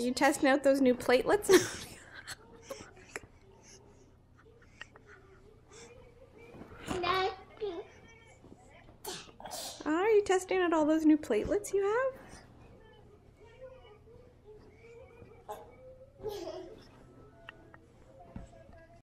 You testing out those new platelets? Are you testing out all those new platelets you have?